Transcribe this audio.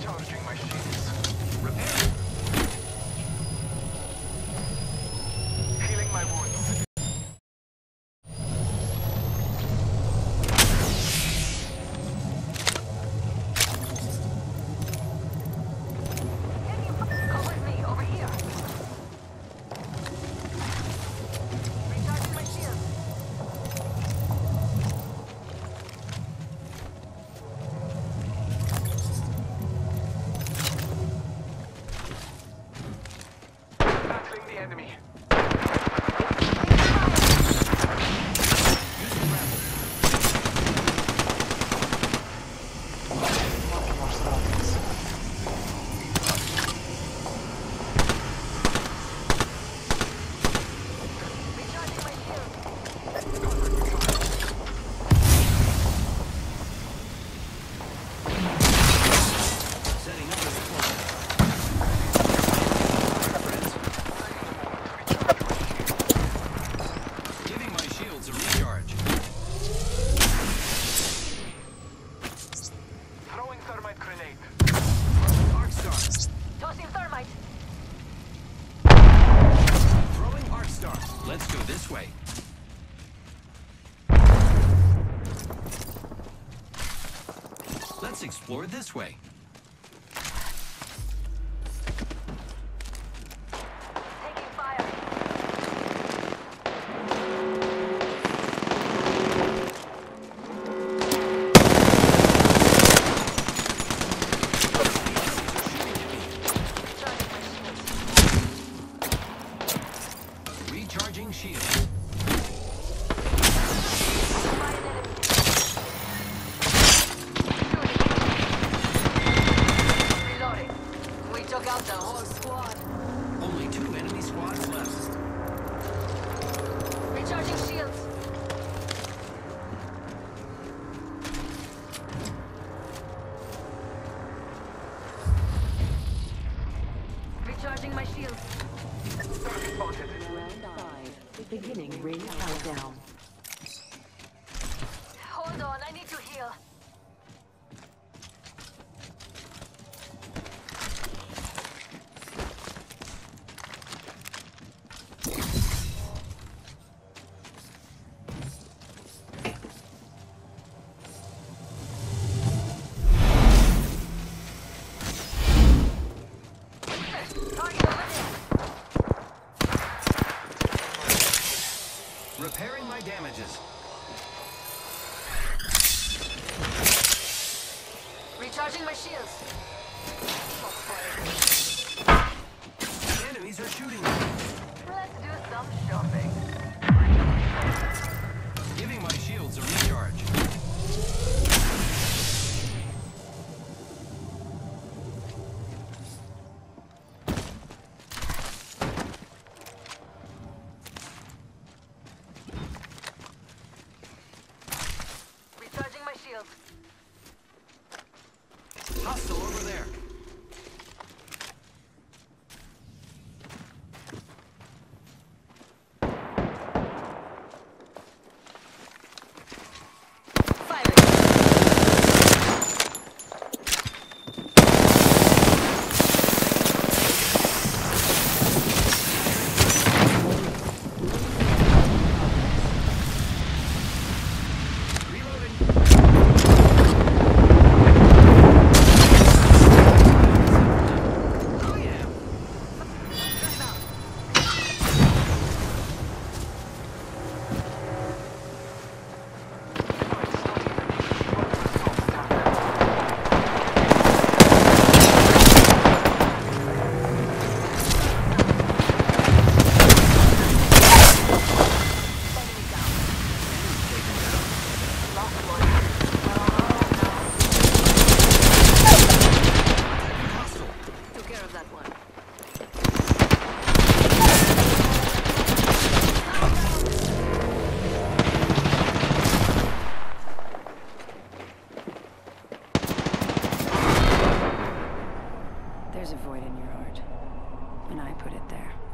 Recharging my shields. Repairing. Healing my wounds. Come with me, over here. Recharging my shield. Battling the enemy. Marking our surroundings. Recharging my shield. Setting up a squad. Giving my shields a recharge. Throwing thermite grenade. Arc star. Tossing thermite. Throwing arc star. Let's go this way. Let's explore this way. Taking fire. Recharging my shields. Recharging shields. Reloading. We took out the whole squad. Only 2 enemy squads left. Recharging shields. Recharging my shields. Target spotted. Round 5. Beginning ring countdown. Hold on, I need to heal. Target over there. Repairing my damages. Recharging my shields. Enemies are shooting me. Let's do some shopping. Giving my shields a recharge. Recharging my shields. Hostile over there. There's a void in your heart, and I put it there.